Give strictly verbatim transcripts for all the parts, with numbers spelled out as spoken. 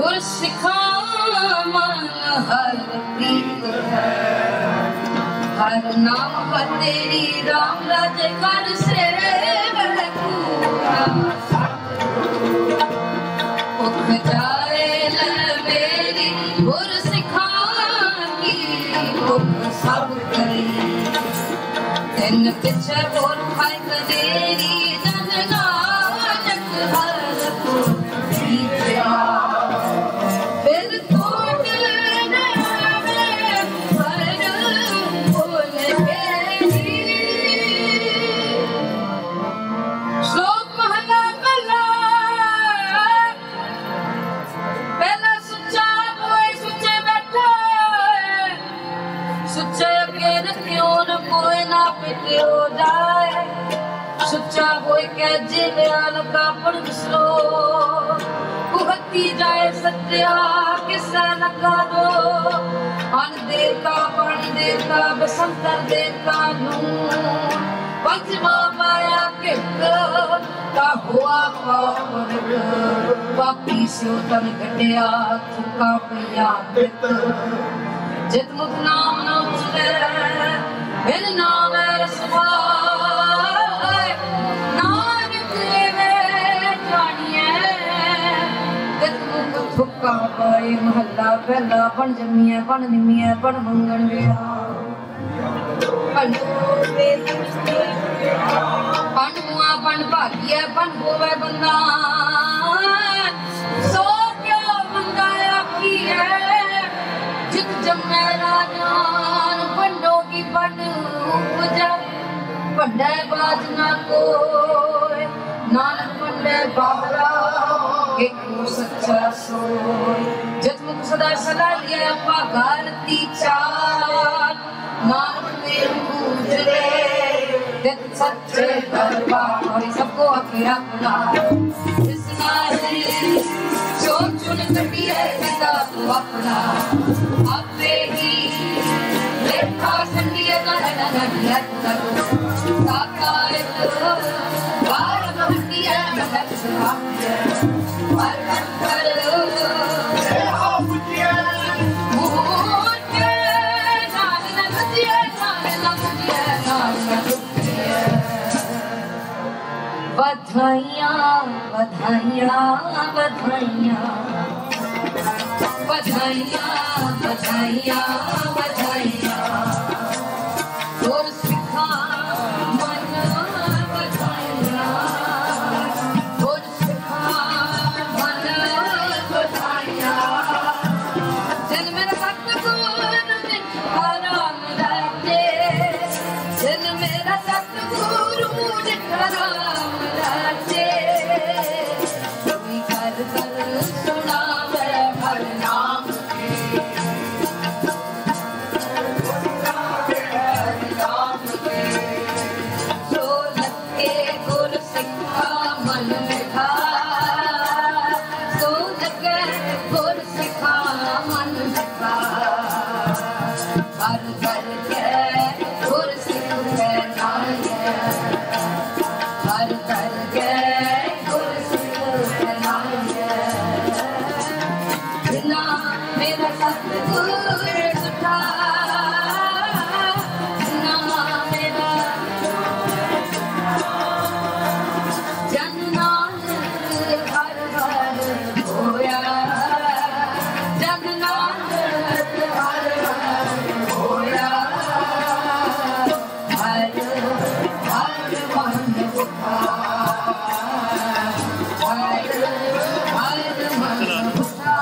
गुरसिखा मन हर प्रीत है, हर नाम पर तेरी राम राज कर से उठ जाए मेरी गुरसिखा की उठ सब करी तेन पिछे बोल खाई कदेरी जनना जग हर सुच्चा होए के जिव्या लगा पण विसरो कुहती जाए सत्या किसा लगा दो अन देवता पानी देवता बसंतर देवता नून पंचमा माया के का हुआ पावर पापी से तन घटिया थुका पिया पित जित मुख नाम न उचले बिन नाम रसवा थुक्का पाए महला पहला बन जमिया बन निमिया बन मंगन गया बन हुआ बन भागिया बन होवे बंदा सो क्यों मंगाया की है जित जमे राजान बनो की बन उपजा बड़े बाजना को नानक बंदे बाबरा एक सच्चा सोय जत मुख सदा सदा लिया पगारती चार नानक मेरे पूजले जत सच्चे दरबार और सबको अकेला खुदा इस नारी चोर चुन कटी है पिता को अपना आपे ही लेखा संडिया का नगा दिया करो साकार तो बार बहतिया महक सुहागिया बधाइयाँ बधाइयाँ बधाइयाँ बधाइयाँ बधाइयाँ बधाइयाँ गुरसिखा मन बधाइयाँ गुरसिखा मन बधाइयाँ जिन मेरा सतगुरु दिखा राम राजे जिन मेरा सतगुरु दिखा राम राजे कोई कर कर सुना मैं हर नाम जो लगे गुरसिखा मन मिठा जो लगे गुरसिखा मन मिठा हर कर के गुरसिख है नाये हर कर के गुरसिख है नाये बिना मेरा सतगुरु सुठा बिना मेरा जन नानक हर हर होया जन नानक हर हर होया हर हर मन उठा हर हर मन उठा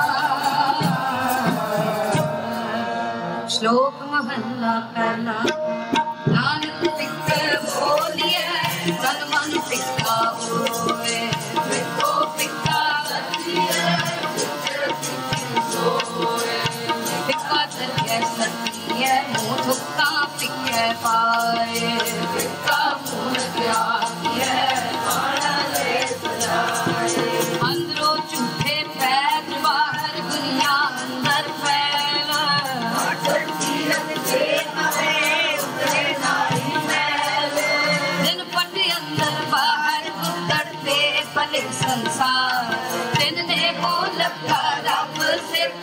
श्लोक महला पहला नानक तिक्के बोलिए तन मन टिक्का होए देखो टिक्का रतिए टिक्का चलिए सतिए मुँह थुक्का टिक्के पाए टिक्का मुँह क्या किए खाना ले सजाए अंदरों झूठे पैर बाहर दुनिया अंदर फैला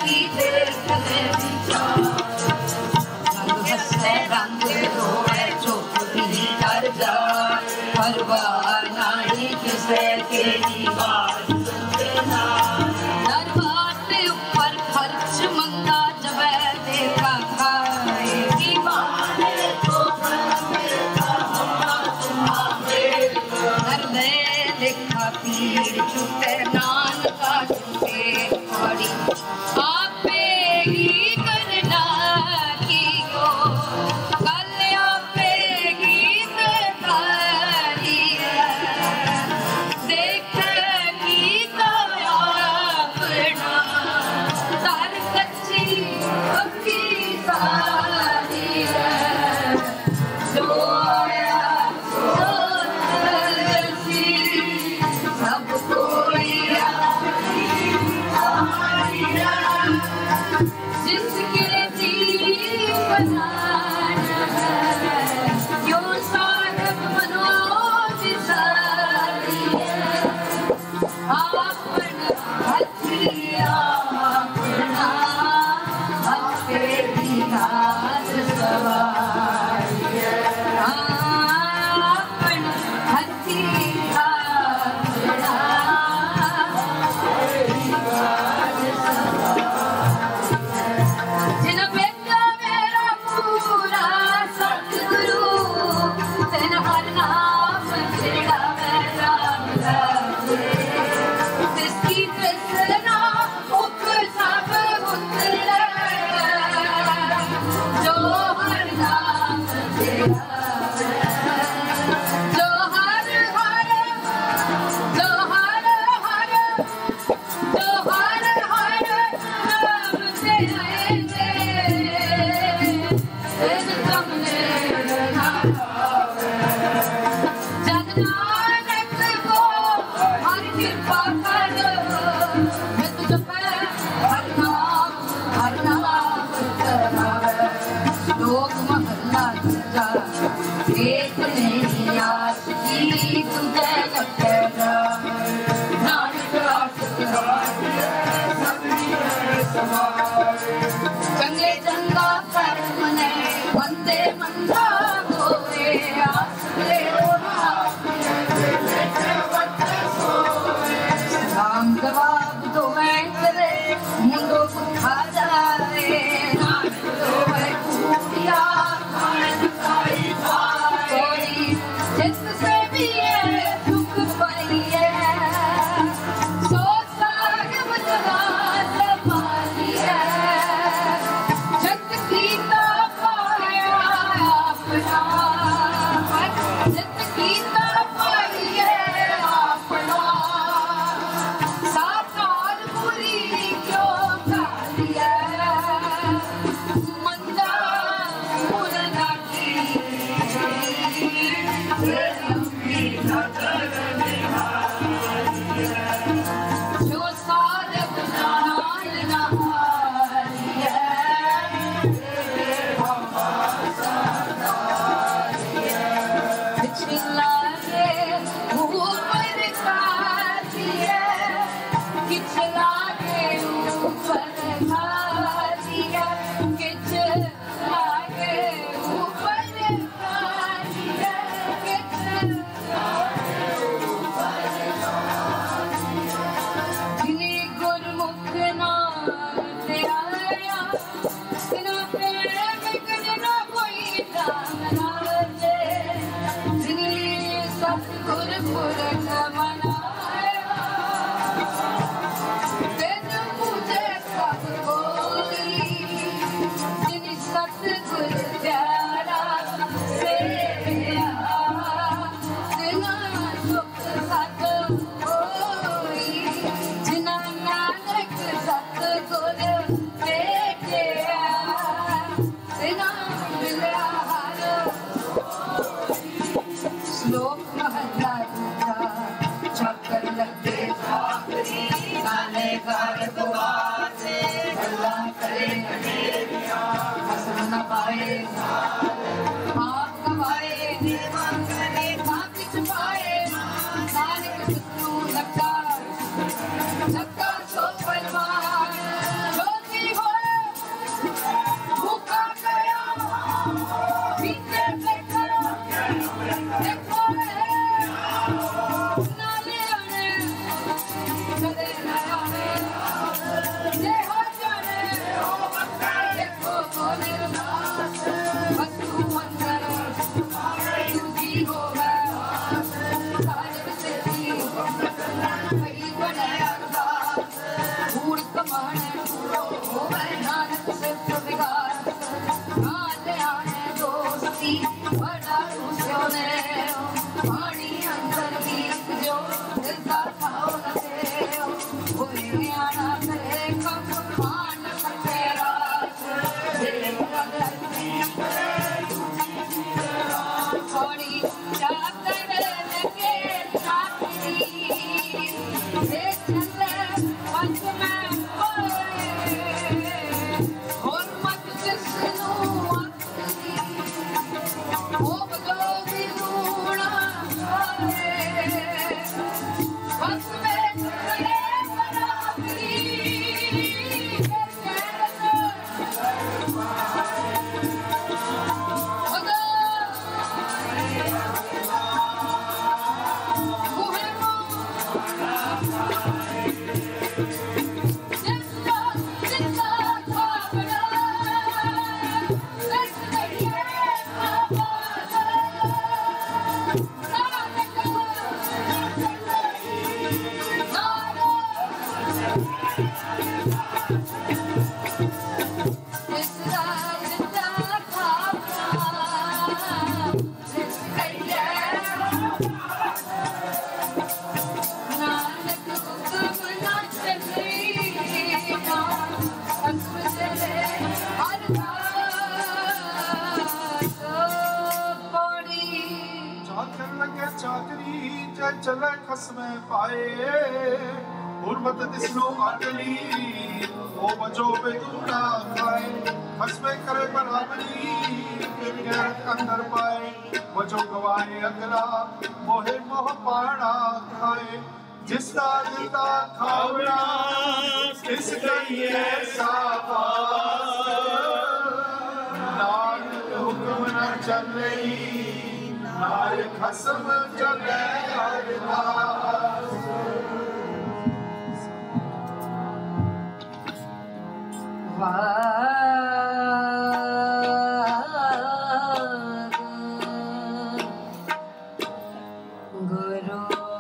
की देखने विचार रंग हंसे रंग रोए चुप भी कर जा परवाह नहीं किसे के दीवार दरबार ऊपर खर्च मंगा जब देखा खाए दीवाने तो देखा पीर छुटे नान का छुटे पड़ी आपे ही करना कियो कल आपे गीत गाई देख गीत अपना तार कच्ची पक्की सारी चंगे चंगा कर्म ने बंदे मंदा गोरे आसरे राम जवाब तो मैं तेरे मुंडो खा जाए नाम तो है खूबिया थोड़ी जिस से भी है दुख पाई है सो साग बचवा माने ओ नानक सिर्फ बिगाड़ नाले आने दोस्ती बड़ा सोने पानी अंदर बीत जो दिल का खाओ न दे कोई आना करे कब मान तेरा थोड़ी चाकर लगे छाती से चले पंच में और मत जिसनु अपनी वो बदो भी लूना बस में चले बराबरी चले खसमे पाए हुर्मत दिसनो अटली ओ बजो बेदूना खाए खसमे करे बराबरी गैरत अंदर पाए बजो गवाए अगला मोहे मोह पाड़ा खाए जिसका दिलदा खावड़ा किस गई ऐसा नाल हुक्म न चल रही नाल खसम चले अरदास गुरु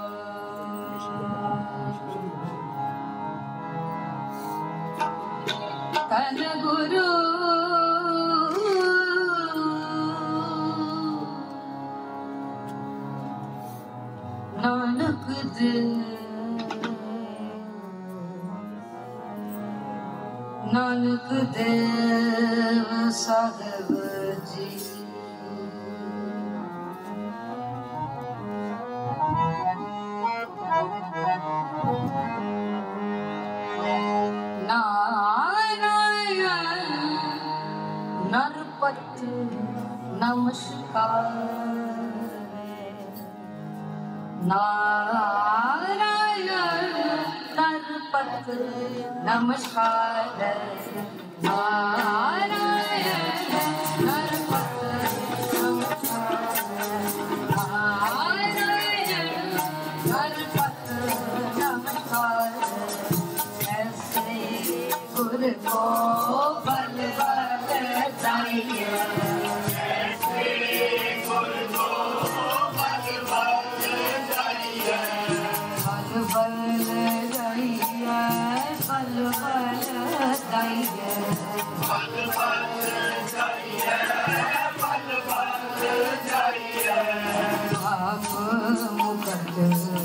तन गुरु नानक देव नानक देव साहिब जी नारायण नरपत नमस्कार नारायण नरपत नमस्कार नारायण नरपत नमस्कार नारायण नरपत नमस्कार ऐसे गुरु को बल बल चाहिए बल बल जाइए बल बल जाइए बल बल जाइए आप मुकद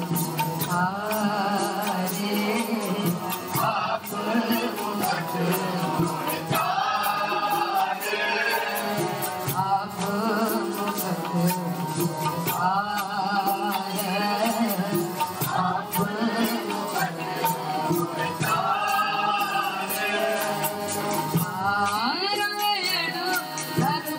हारे आप मुकद हारे आप मुकद हारे आप नारायण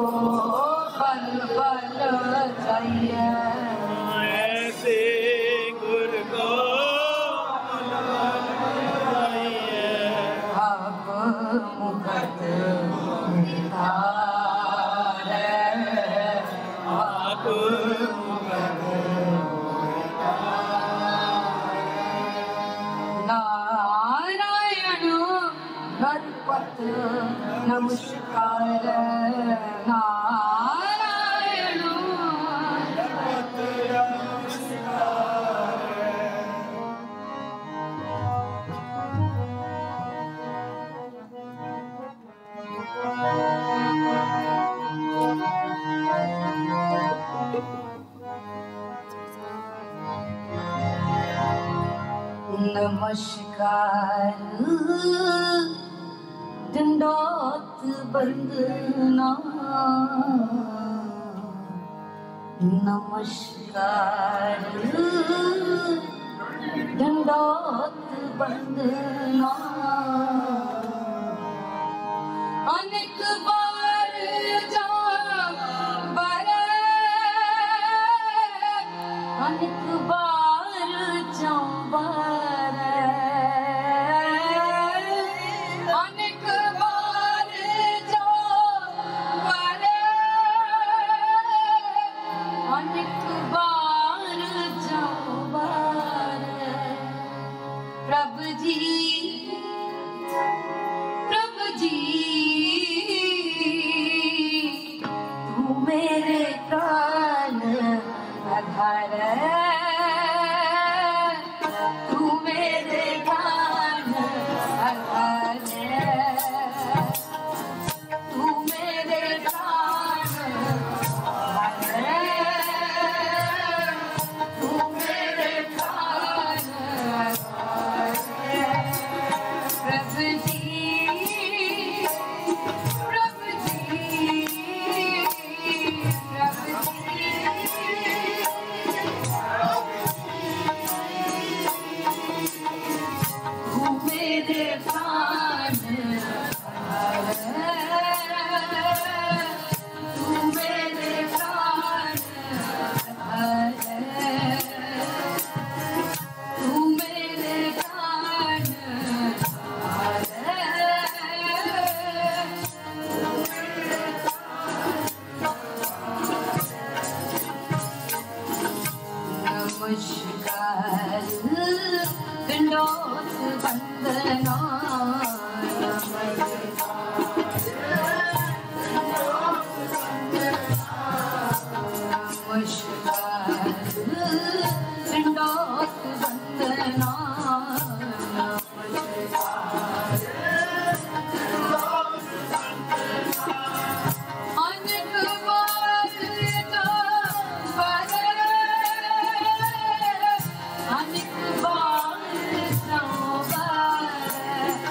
बल बल चाहिए ऐसे गुर को अब मुकत धारे आप नारायण नरपत नमस्कार नारायण नमस्कार दंडोत बंदना नमस्कार दंडोत बंदना अनेक बार जा बरे अनेक बार चंबर अनेक बार जो बरे अनेक बार चंबर प्रभु जी प्रभु जी तू मेरे प्राण आधार तू मेरे प्राण आधार तू मेरे प्राण आधार तू मेरे प्राण आधार प्रभु जी प्रभु जी प्रभु जी तू मेरे प्राण तू मेरे प्राण तू मेरे प्राण नमस्कार दंडोत वंदना नमस्कार दंडोत वंदना अनेक बार जो बरे अनेक बार चंबर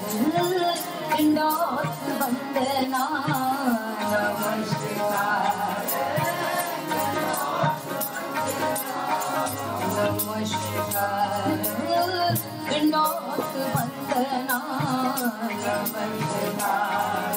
इंडोत वंदना नमस्कार नमस्कार इंडोत वंदना नमस्कार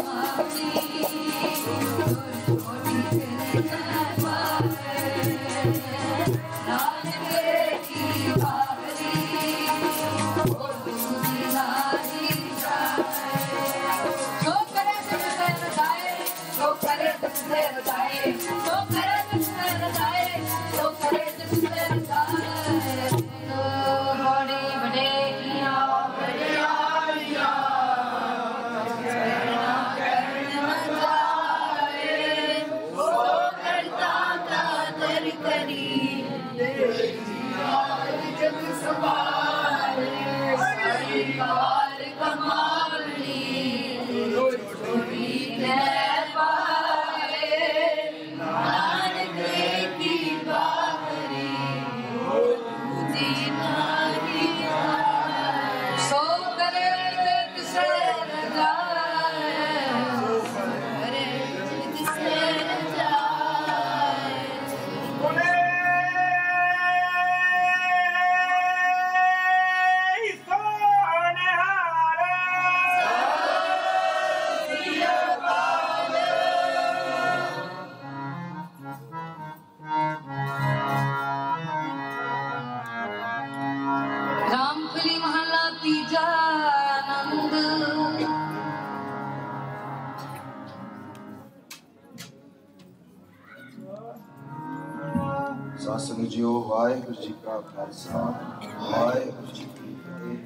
सत्संग जीओ वाहिगुरु जी का खालसा वाहिगुरु जी की फतेह।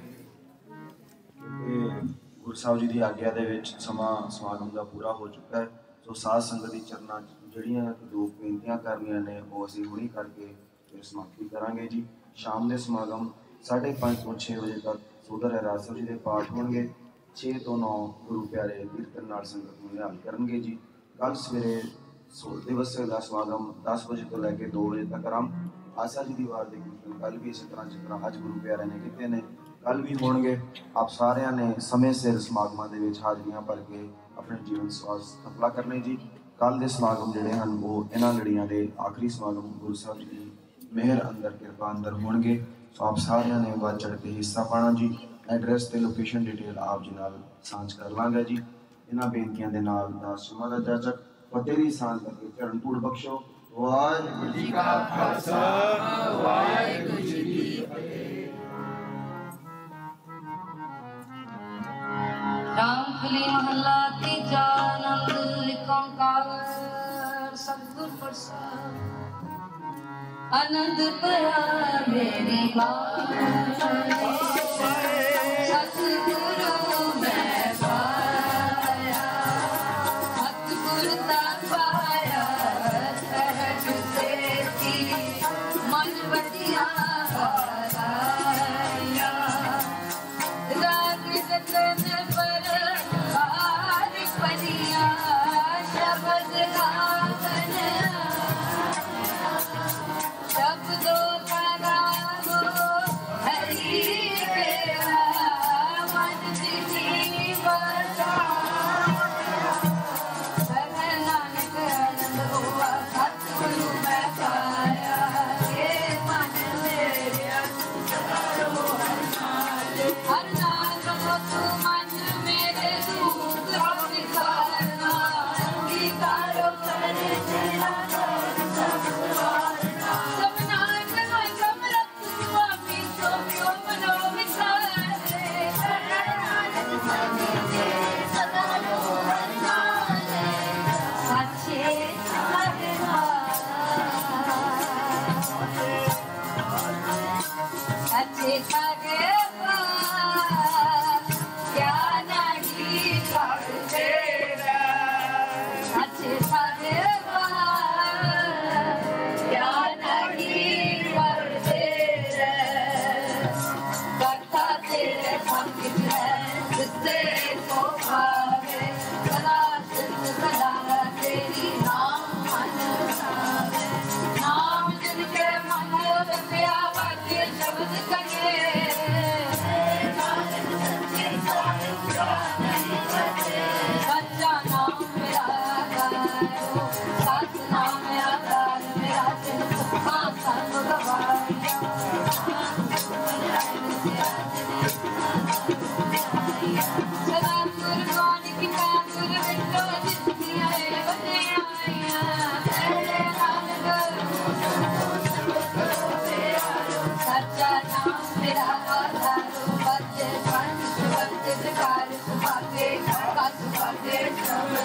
गुरु साहब जी की आग्ञा दे विच समा समागम का पूरा हो चुका है। सो साध संगत दी चरना जड़ियां दो बेनतियां करनियां ने वो असीं हुणी करके फिर समाप्ति करांगे जी। शाम दे समागम साढ़े पाँच तो छे बजे तक सोदर रहराज साहब जी के पाठ होणगे। छे तो नौ गुरु प्यारे कीर्तन नाल संगत नूं निहाल करनगे जी। कल सवेरे सो दिवस का समागम दस बजे तो लैके दो बजे तक आरंभ। आशा जी की वार के कीर्तन कल भी इस तरह जिस तरह अज गुरु प्यारे ने किए ने कल भी होणगे। आप सारिया ने समय सिर समागमां दे विच हाजरियां भर के अपने जीवन स्वास सफला करने जी। कल के समागम जिहड़े हन वो इन्हां लड़ियां दे आखिरी समागम गुरु साहब जी की मेहर अंदर कृपा अंदर होणगे। सो आप सारिया ने बढ़ चढ़ के हिस्सा पाना जी। एड्रैस ते लोकेशन डिटेल आप जी नाल सांझ कर लांगा जी। इन्हां बेनतियां दे नाल दास समां दा जाचक फतेह दी सांझ करके चरण धूड़ बख्शो। वाहिगुरू जी का खालसा वाहिगुरू जी की फतेह। रामफली महला तीजा आनंद कंकार सतगुर प्रसाद आनंद पया मेरी बात सतगुरु मैं पाया सतगुर ता पाया सहज सेती मन बढ़िया पाया राग जतन पर हार पनिया शब्द गावन शब्दों का गावो हरि तेरा मन जिनी बसा धन नानक आनंद हुआ सतगुरु मैं पाया ये मन मेरे अचारो हर नाम कहो तू मन मेरे दूध विकारना अंगीकारो कर तेरा अच्छे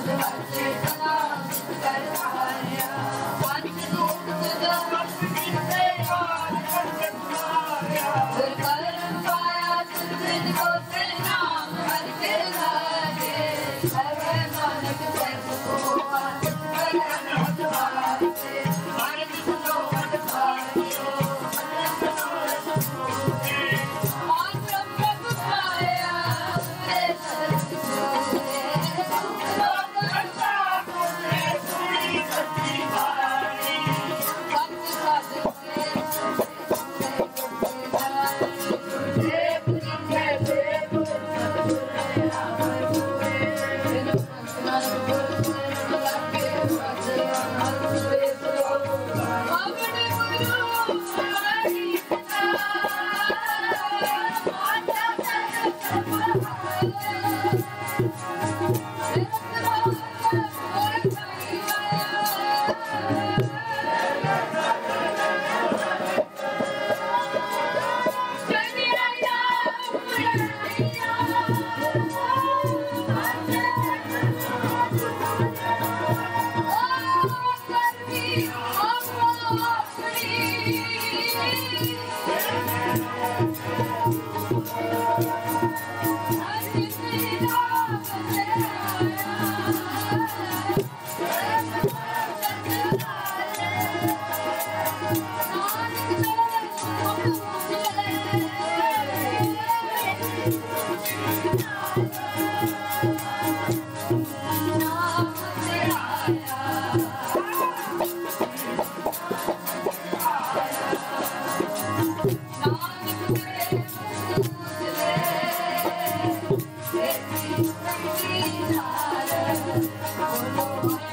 Oh,